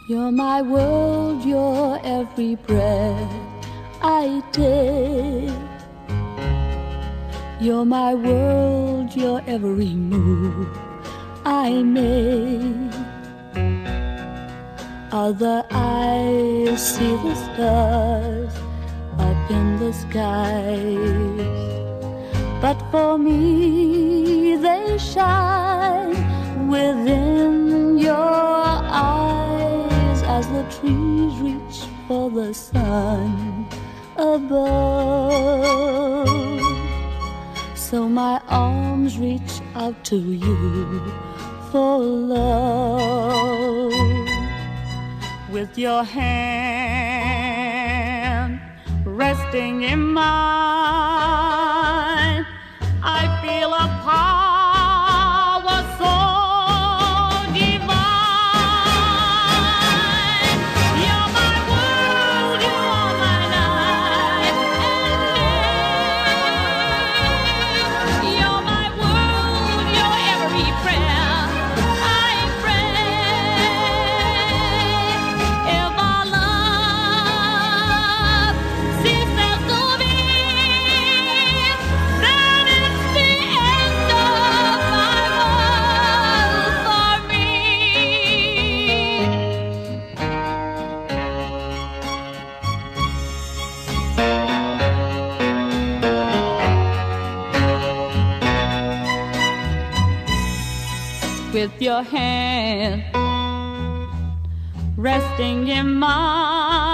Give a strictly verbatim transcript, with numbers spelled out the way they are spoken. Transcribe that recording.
You're my world, you're every breath I take. You're my world, you're every move I make. Other eyes see the stars up in the skies, but for me they shine within your eyes as the trees reach for the sun above. So my arms reach out to you for love. With your hand resting in mine, I feel a power so divine. You're my world, you are my night and day. You're my world, you're every prayer I pray. If our love ceases to be, then it's the end of my world for me. With your hand resting in mine,